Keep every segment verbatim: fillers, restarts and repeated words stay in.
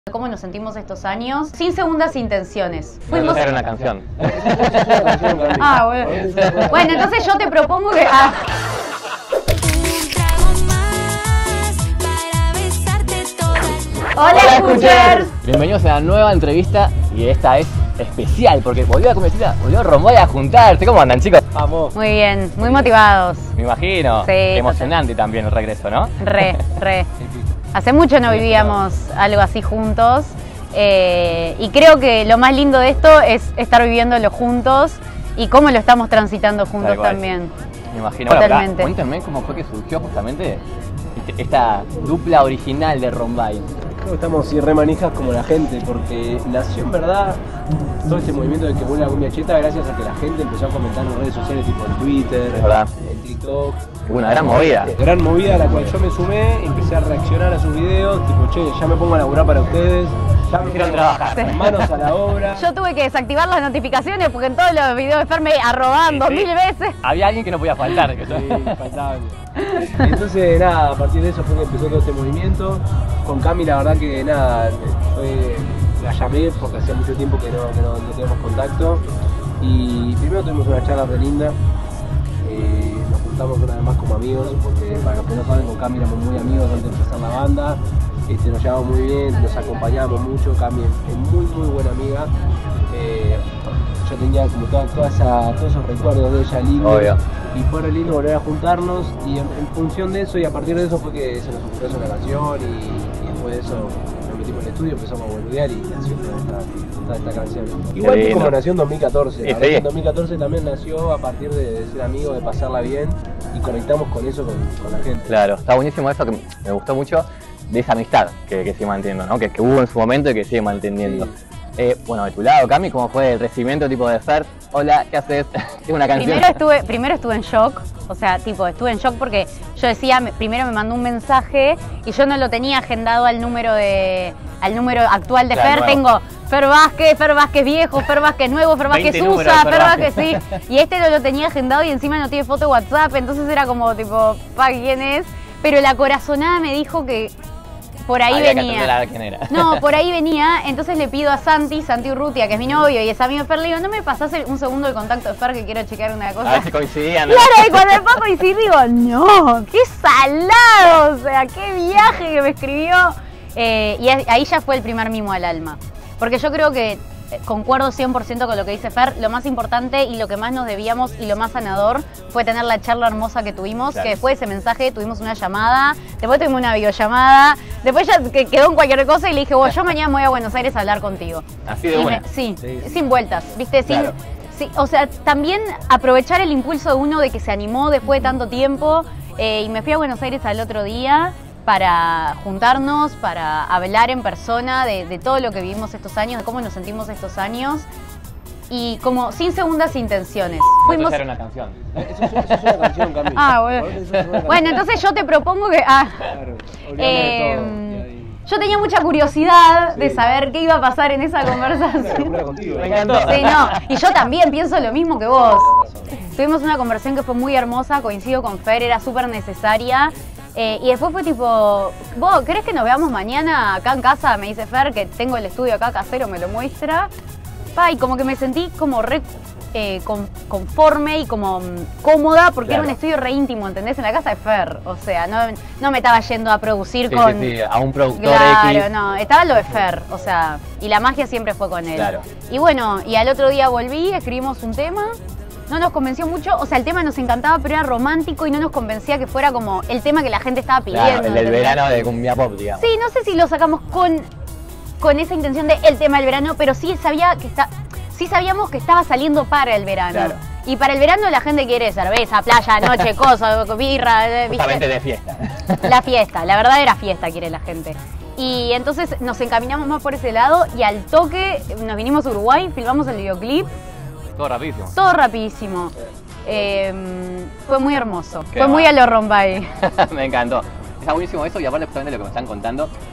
¿Cómo nos sentimos estos años? Sin segundas intenciones. Fuimos... Era una canción. Ah, bueno. Bueno, entonces yo te propongo que... Ah. Hola, Hola escuchers. Bienvenidos a la nueva entrevista y esta es especial porque volvió a convertirla, volvió Rombay a juntarse. ¿Cómo andan, chicos? Vamos. Muy bien, muy motivados. Me imagino. Sí, emocionante también el regreso, ¿no? Re, re. Hace mucho no vivíamos algo así juntos eh, y creo que lo más lindo de esto es estar viviéndolo juntos y cómo lo estamos transitando juntos también. Me imagino. Totalmente. Bueno, cuéntenme cómo fue que surgió justamente esta dupla original de Rombay. Creo que estamos así re manijas como la gente, porque nació en verdad todo este movimiento de que vuelve la cumbia cheta gracias a que la gente empezó a comentar en redes sociales tipo en Twitter, en TikTok. Una gran movida. Gran movida a la cual yo me sumé, empecé a reaccionar a sus videos, tipo che, ya me pongo a laburar para ustedes. Ya me quiero trabajar. Sí. Manos a la obra. Yo tuve que desactivar las notificaciones porque en todos los videos de Fer me arrobaban dos mil veces. Había alguien que no podía faltar. Que sí, faltaba. Entonces nada, a partir de eso fue que empezó todo este movimiento. Con Cami la verdad que nada, fue, la llamé porque hacía mucho tiempo que no, que no, no teníamos contacto. Y primero tuvimos una charla re linda. Eh, nos juntamos una vez más como amigos, porque para los que no saben, con Cami éramos muy amigos antes de empezar la banda. Este, nos llevamos muy bien, nos acompañamos mucho. Cami es muy muy buena amiga. Eh, yo tenía como toda, toda esa, todos esos recuerdos de ella lindos. Obvio. Y fue re lindo volver a juntarnos y en, en función de eso y a partir de eso fue que se nos ocurrió hacer una canción y, y después de eso nos metimos en el estudio, empezamos a boludear y nació toda esta, toda esta canción. Igual que como nació en dos mil catorce, sí, sí. En dos mil catorce también nació a partir de, de ser amigos, de pasarla bien y conectamos con eso con, con la gente. Claro, está buenísimo eso que me gustó mucho de esa amistad que, que sigue manteniendo, ¿no? Que, que hubo en su momento y que sigue manteniendo. Sí. Eh, bueno, de tu lado, Cami, ¿cómo fue el recibimiento tipo de Fer? Hola, ¿qué haces? Tengo una canción. Primero estuve, primero estuve en shock, o sea, tipo, estuve en shock porque yo decía, primero me mandó un mensaje y yo no lo tenía agendado al número de, al número actual de claro, Fer. Nuevo. Tengo Fer Vázquez, Fer Vázquez viejo, Fer Vázquez nuevo, Fer Vázquez usa, Fer Vázquez sí. Y este no lo tenía agendado y encima no tiene foto de WhatsApp, entonces era como tipo, pa, ¿quién es? Pero la corazonada me dijo que por ahí Había venía. Quién era. No, por ahí venía, entonces le pido a Santi, Santi Urrutia, que es mi novio y es amigo de Fer, le digo, ¿no me pasás un segundo el contacto de Fer que quiero chequear una cosa? A ver si coincidían, ¿no? Claro, y cuando después coincidí digo, no, qué salado, o sea, qué viaje que me escribió. Eh, y ahí ya fue el primer mimo al alma. Porque yo creo que concuerdo cien por ciento con lo que dice Fer, lo más importante y lo que más nos debíamos y lo más sanador fue tener la charla hermosa que tuvimos, claro. Que después de ese mensaje tuvimos una llamada, después tuvimos una videollamada, después ya quedó en cualquier cosa y le dije, bueno, yo mañana me voy a Buenos Aires a hablar contigo. Así de buena. Me, sí, sí, sí, sin vueltas, ¿viste? Sin, claro. Sí, o sea, también aprovechar el impulso de uno de que se animó después de tanto tiempo eh, y me fui a Buenos Aires al otro día para juntarnos, para hablar en persona de, de todo lo que vivimos estos años, de cómo nos sentimos estos años y como sin segundas intenciones. Fuimos... Eso era una canción. Eso, eso, eso es una canción, Cami. Ah, bueno. Bueno, entonces yo te propongo que... Ah, claro, eh, yo tenía mucha curiosidad sí. de saber qué iba a pasar en esa conversación. Contigo, me encantó. Sí, no, y yo también pienso lo mismo que vos. Tuvimos una conversación que fue muy hermosa, coincido con Fer, era súper necesaria. Eh, y después fue tipo, ¿vos querés que nos veamos mañana acá en casa? Me dice Fer, que tengo el estudio acá casero, me lo muestra. Pa, y como que me sentí como re eh, con, conforme y como um, cómoda, porque claro. Era un estudio re íntimo, ¿entendés? En la casa de Fer, o sea, no, no me estaba yendo a producir sí, con... Sí, sí, a un productor Claro, X. no, estaba lo de Fer, o sea, y la magia siempre fue con él. Claro. Y bueno, y al otro día volví, escribimos un tema. No nos convenció mucho, o sea, el tema nos encantaba, pero era romántico y no nos convencía que fuera como el tema que la gente estaba pidiendo. Claro, el del verano de cumbia pop, digamos. Sí, no sé si lo sacamos con, con esa intención de el tema del verano, pero sí, sabía que está, sí sabíamos que estaba saliendo para el verano. Claro. Y para el verano la gente quiere cerveza, playa, noche, cosas, birra, ¿viste? Justamente de fiesta. La fiesta, la verdadera fiesta quiere la gente. Y entonces nos encaminamos más por ese lado y al toque nos vinimos a Uruguay, filmamos el videoclip. Todo rapidísimo. Todo rapidísimo. Eh, fue muy hermoso. Qué fue muy a lo Rombay. Me encantó. Está buenísimo eso y aparte justamente lo que me están contando,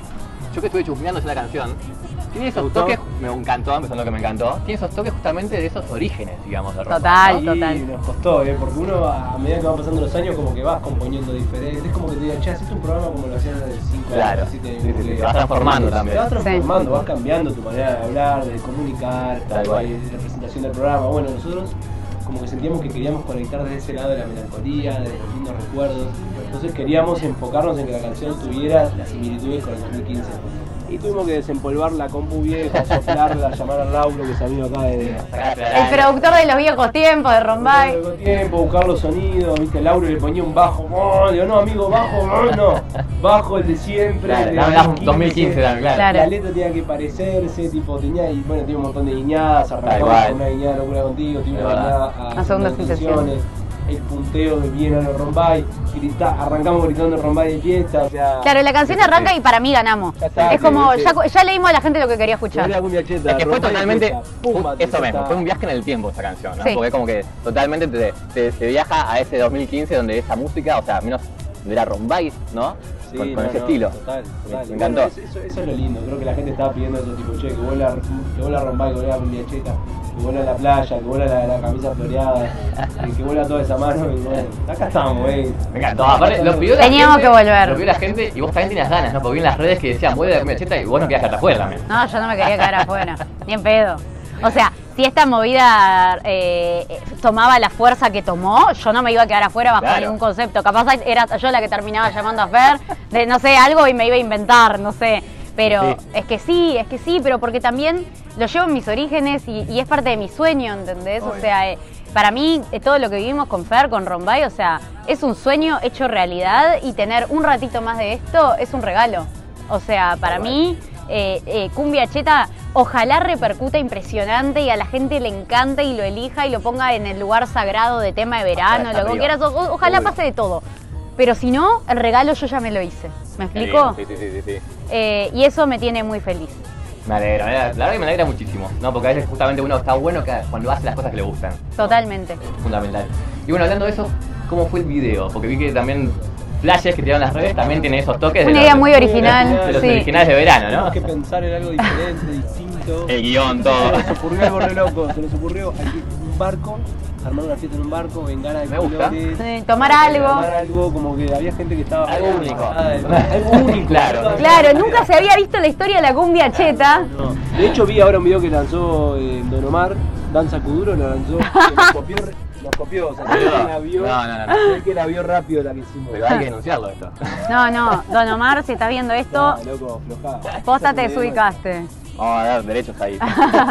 yo que estuve chusmeando esa canción, tiene esos gustó? toques, me encantó, empezando que me encantó, tiene esos toques justamente de esos orígenes, digamos, de Rombay, Total. ¿no? Y nos costó, ¿eh? Porque uno a medida que van pasando los años como que vas componiendo diferente. Es como que te digan, che, hacete un programa como lo hacían hace cinco Claro, años. sí, sí, sí, te vas transformando también. Te vas transformando, Sí. vas cambiando tu manera de hablar, de comunicar, Tal cual. de la presentación del programa. Bueno, nosotros como que sentíamos que queríamos conectar desde ese lado de la melancolía, de los lindos recuerdos. Entonces queríamos enfocarnos en que la canción tuviera las similitudes con el dos mil quince. Y tuvimos que desempolvar la compu vieja, soplarla, llamar al Lauro que es amigo acá de... El productor de los viejos tiempos de Rombay. Luego tiempo, buscar los sonidos, viste, Lauro le ponía un bajo, oh, digo, no amigo, bajo, no, no, bajo el de siempre, Claro, el de dame un dos mil quince, dame, claro. Claro. La letra tenía que parecerse, tipo, tenía, y bueno, tenía un montón de guiñadas, Tal arrancamos cual. con una guiñada de Locura Contigo, tiene Es una verdad. guiñada A Segundas Sensaciones. el punteo de bien a los Rombay, grita, arrancamos gritando Rombay de fiesta, o sea... Claro, la canción arranca y para mí ganamos. Ya está, Es sí, como, sí. ya, ya leímos a la gente lo que quería Era escuchar. la cumbia cheta, Es que fue Rombay de totalmente fiesta, pumba, eso ya mismo, está. fue un viaje en el tiempo esa canción, ¿no? Sí. Porque como que totalmente te, te, te viaja a ese dos mil quince donde esa música, o sea, menos era Rombay, ¿no? Sí, con, con no, ese no, estilo. Total, total. Me Y bueno, encantó. eso, eso, eso es lo lindo, creo que la gente estaba pidiendo eso, tipo, che, que vuela, que vuela Rombay, que vuela la cumbia cheta, que vuela la playa, que vuela la, la camisa floreada, que, que vuela toda esa mano, y bueno, acá estamos, eh. Me encantó. Aparte, lo pidió la Teníamos gente, que volver. Lo pidió la gente y vos también tenías ganas, ¿no? Porque vi en las redes que decían, vuelve la cumbia cheta y vos no querías quedarte afuera también. No, yo no me quería quedar afuera, ni en pedo. O sea, si esta movida eh, tomaba la fuerza que tomó, yo no me iba a quedar afuera bajo Claro. ningún concepto. Capaz era yo la que terminaba llamando a Fer, de no sé, algo y me iba a inventar, no sé. Pero Sí. es que sí, es que sí, pero porque también lo llevo en mis orígenes y, y es parte de mi sueño, ¿entendés? O Obvio. sea, eh, para mí eh, todo lo que vivimos con Fer, con Rombay, o sea, es un sueño hecho realidad y tener un ratito más de esto es un regalo. O sea, para Tal cual. mí, eh, eh, Cumbia Cheta, ojalá repercuta impresionante y a la gente le encante y lo elija y lo ponga en el lugar sagrado de tema de verano, Hasta lo que arriba. quieras. O- ojalá Obvio. pase de todo. Pero si no, el regalo yo ya me lo hice. ¿Me Qué explico? lindo, Sí, sí, sí, sí. sí. Eh, y eso me tiene muy feliz. Me alegra, me alegra. La verdad que me alegra muchísimo, ¿no? Porque a veces justamente uno está bueno que cuando hace las cosas que le gustan. Totalmente. Es fundamental. Y bueno, hablando de eso, ¿cómo fue el video? Porque vi que también flashes que tiraron las redes también tienen esos toques de Una los- idea muy original, de los sí. originales de verano, ¿no? Tenemos que pensar en algo diferente, distinto. El guión, Se todo. nos ocurrió algo re loco, se nos ocurrió aquí un barco, armar una fiesta en un barco, bengala de Me gusta. colores, Sí, tomar algo. Tomar algo, como que había gente que estaba... Algo único. Ah, algo único. Claro. Claro, nunca se había visto la historia de la cumbia cheta. No. De hecho vi ahora un video que lanzó eh, Don Omar, Danza Kuduro, lo lanzó, que nos copió, re- nos copió, o sea, se ve que la vio, No, no, no, no. se ve que la vio rápido la que hicimos. Pero hay que denunciarlo esto. No, no, Don Omar, si estás viendo esto, Ah, loco, aflojá. posta te Ese video- desubicaste. Vamos a dar derechos ahí.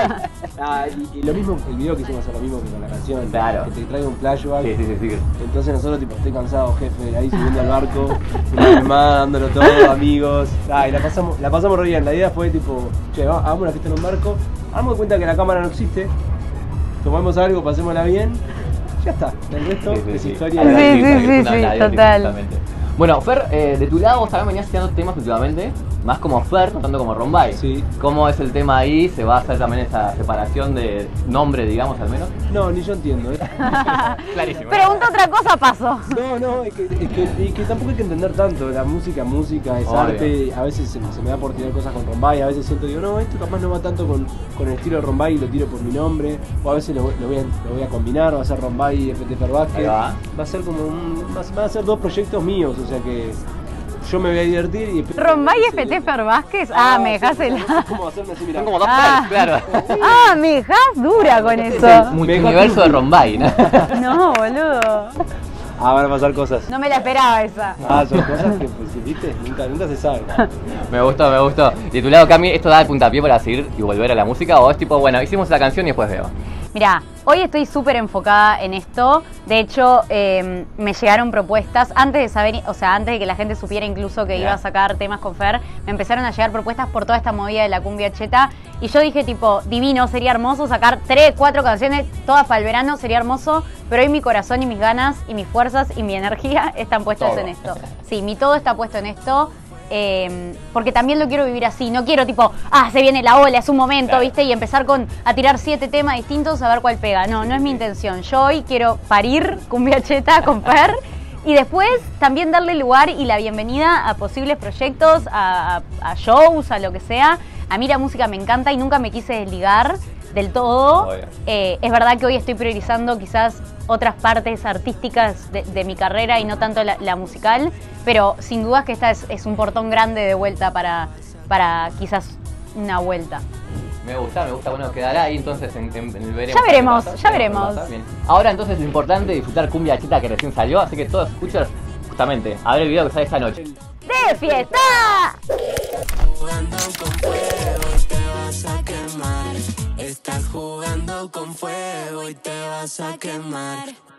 Ah, y, y lo mismo, el video que hicimos es lo mismo que con la canción. Claro. Que te traiga un flashback. Sí, sí, sí, sí. Entonces nosotros tipo, estoy cansado, jefe, ahí subiendo al barco, una vez más, dándolo todo, amigos. Ah, y la pasamos, la pasamos re bien. La idea fue tipo, che, va- hagamos una fiesta en un barco, hagamos de cuenta que la cámara no existe, tomamos algo, pasémosla bien, ya está. El resto Sí, sí, es sí. historia. Sí, de la sí, vida. sí, sí, total. Totalmente. Bueno, Fer, eh, de tu lado vos también venías haciendo temas últimamente, más como Fer, no tanto como Rombay. Sí. ¿Cómo es el tema ahí? ¿Se va a hacer también esa separación de nombre, digamos, al menos? No, ni yo entiendo. ¿eh? Clarísimo. Pregunta otra cosa, paso. No, no, es que, es, que, es que tampoco hay que entender tanto. La música, música, es Obvio. arte. A veces se, se me da por tirar cosas con Rombay, a veces siento, digo, no, esto capaz no va tanto con, con el estilo de Rombay y lo tiro por mi nombre. O a veces lo, lo, voy, a, lo voy a combinar, va a ser Rombay y F T Fer Vázquez. Ahí va. Va a ser como un. Va, van a ser dos proyectos míos, o sea que yo me voy a divertir y. Rombay y F T Fer Vázquez. Ah, me dejás el. No sé cómo hacerme así, mirá. Son como dos Ah. Fers, claro. Ah, me dejás dura con Es eso. el multiverso de Rombay, ¿no? No, boludo. Ah, van a pasar cosas. No me la esperaba esa. Ah, son cosas que, pues, viste, nunca, nunca se sabe. Me gustó, me gustó. ¿Y de tu lado, Cami, esto da el puntapié para seguir y volver a la música? ¿O es tipo, bueno, hicimos la canción y después veo? Mirá, hoy estoy súper enfocada en esto. De hecho, eh, me llegaron propuestas antes de saber, o sea, antes de que la gente supiera incluso que Mirá. iba a sacar temas con Fer, me empezaron a llegar propuestas por toda esta movida de la cumbia cheta. Y yo dije, tipo, divino, sería hermoso sacar tres, cuatro canciones, todas para el verano, sería hermoso. Pero hoy mi corazón y mis ganas y mis fuerzas y mi energía están puestas Todo. en esto. Sí, mi todo está puesto en esto. Eh, porque también lo quiero vivir así, no quiero tipo, ah, se viene la ola, es un momento, Claro. ¿viste? Y empezar con a tirar siete temas distintos a ver cuál pega. No, no es mi intención. Yo hoy quiero parir cumbia cheta con Fer Y después también darle lugar y la bienvenida a posibles proyectos, a, a, a shows, a lo que sea. A mí la música me encanta y nunca me quise desligar del todo. Eh, es verdad que hoy estoy priorizando quizás otras partes artísticas de, de mi carrera y no tanto la, la musical, pero sin dudas que esta es, es un portón grande de vuelta para, para quizás una vuelta. Me gusta, me gusta, bueno, quedará ahí entonces en, en, en el veremos. Ya veremos, pasa, ya veremos. Bien. Ahora entonces lo importante es disfrutar Cumbia Chita que recién salió, así que todos escuchan justamente a ver el video que sale esta noche. ¡De fiesta! Jugando con fuego y te vas a quemar. Estás jugando con fuego y te vas a quemar.